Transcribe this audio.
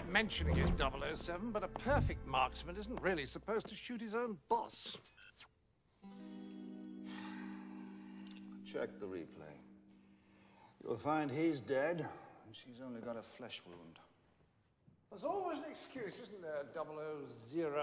mentioning it, 007, but a perfect marksman isn't really supposed to shoot his own boss. Check the replay. You'll find he's dead, and she's only got a flesh wound. There's always an excuse, isn't there, 000?